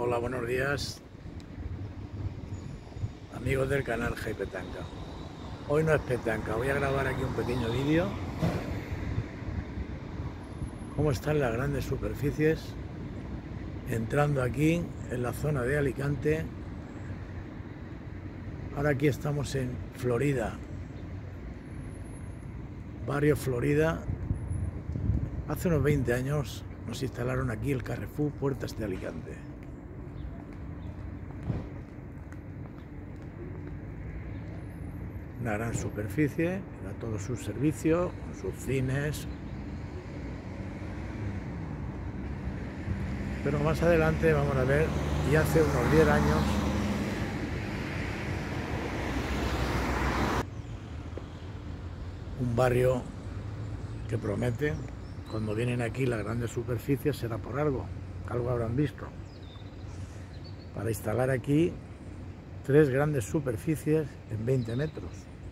Hola, buenos días, amigos del canal Jai Petanca. Hoy no es petanca, voy a grabar aquí un pequeño vídeo. Cómo están las grandes superficies entrando aquí en la zona de Alicante. Ahora aquí estamos en Florida, barrio Florida. Hace unos 20 años nos instalaron aquí el Carrefour Puertas de Alicante. Una gran superficie, a todos sus servicios, sus cines. Pero más adelante vamos a ver, y hace unos 10 años, un barrio que promete. Cuando vienen aquí las grandes superficies será por algo habrán visto. Para instalar aquí 3 grandes superficies en 20 metros.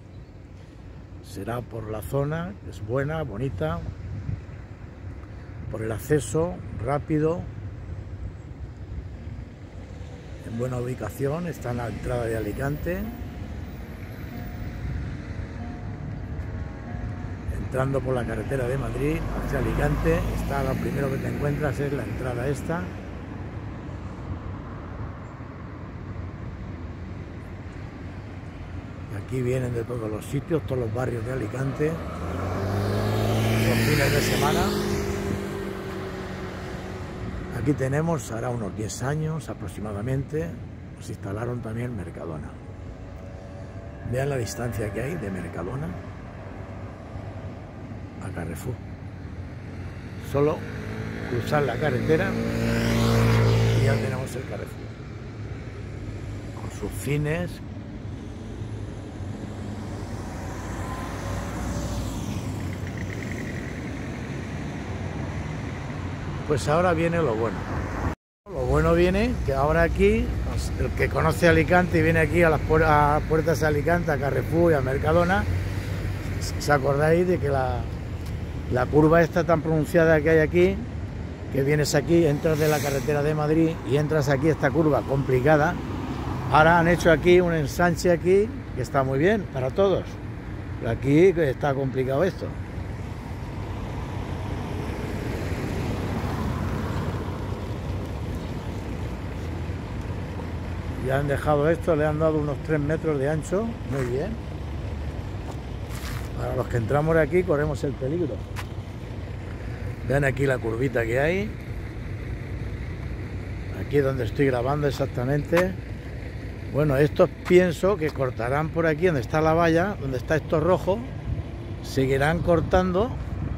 Será por la zona, que es buena, bonita, por el acceso rápido, en buena ubicación, está en la entrada de Alicante. Entrando por la carretera de Madrid hacia Alicante, está lo primero que te encuentras es la entrada esta. Aquí vienen de todos los sitios, todos los barrios de Alicante, los fines de semana. Aquí tenemos, hará unos 10 años aproximadamente, nos instalaron también Mercadona. Vean la distancia que hay de Mercadona a Carrefour. Solo cruzar la carretera y ya tenemos el Carrefour, con sus cines. Pues ahora viene lo bueno. Lo bueno viene que ahora aquí, el que conoce Alicante y viene aquí a las puertas de Alicante, a Carrefour y a Mercadona, ¿se acordáis de que la curva esta tan pronunciada que hay aquí, que vienes aquí, entras de la carretera de Madrid y entras aquí, esta curva complicada? Ahora han hecho aquí un ensanche aquí, que está muy bien para todos. Pero aquí está complicado esto. Ya han dejado esto, le han dado unos 3 metros de ancho, muy bien. Para los que entramos de aquí corremos el peligro. Vean aquí la curvita que hay. Aquí es donde estoy grabando exactamente. Bueno, estos pienso que cortarán por aquí donde está la valla, donde está esto rojo. Seguirán cortando.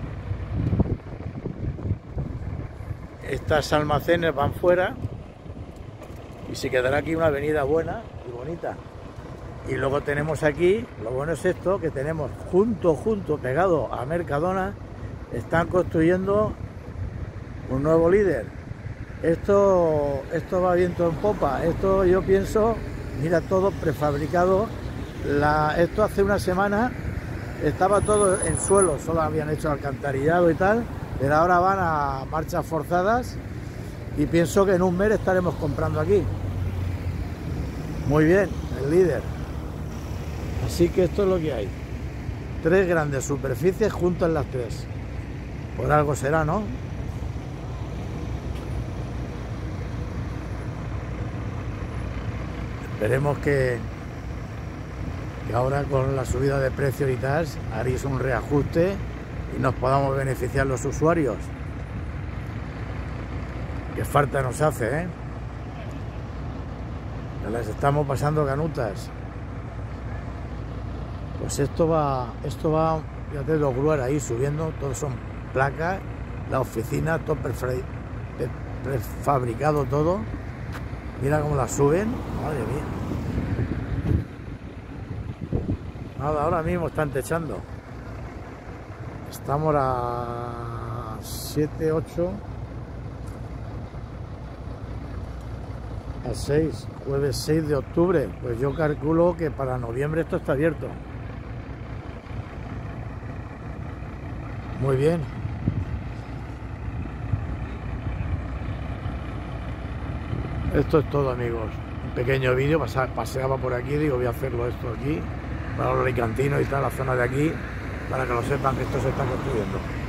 Estas almacenes van fuera. Y se quedará aquí una avenida buena y bonita. Y luego tenemos aquí, lo bueno es esto, que tenemos junto, pegado a Mercadona, están construyendo un nuevo líder. Esto va viento en popa. Esto yo pienso, mira, todo prefabricado. Esto hace una semana estaba todo en suelo, solo habían hecho alcantarillado y tal, pero ahora van a marchas forzadas y pienso que en un mes estaremos comprando aquí. Muy bien, el líder. Así que esto es lo que hay. 3 grandes superficies juntas las 3. Por algo será, ¿no? Esperemos que ahora con la subida de precios y tal, haréis un reajuste y nos podamos beneficiar los usuarios. Que falta nos hace, ¿eh? Las estamos pasando canutas. Pues esto va, ya te lo grúas ahí subiendo, todos son placas, la oficina, todo prefabricado todo. Mira cómo la suben, madre mía. Nada, ahora mismo están techando. Estamos a 7, 8, a 6, jueves 6 de octubre. Pues yo calculo que para noviembre esto está abierto. Muy bien. Esto es todo, amigos. Un pequeño vídeo, paseaba por aquí, digo, voy a hacerlo esto aquí, para los alicantinos y tal, la zona de aquí, para que lo sepan que esto se está construyendo.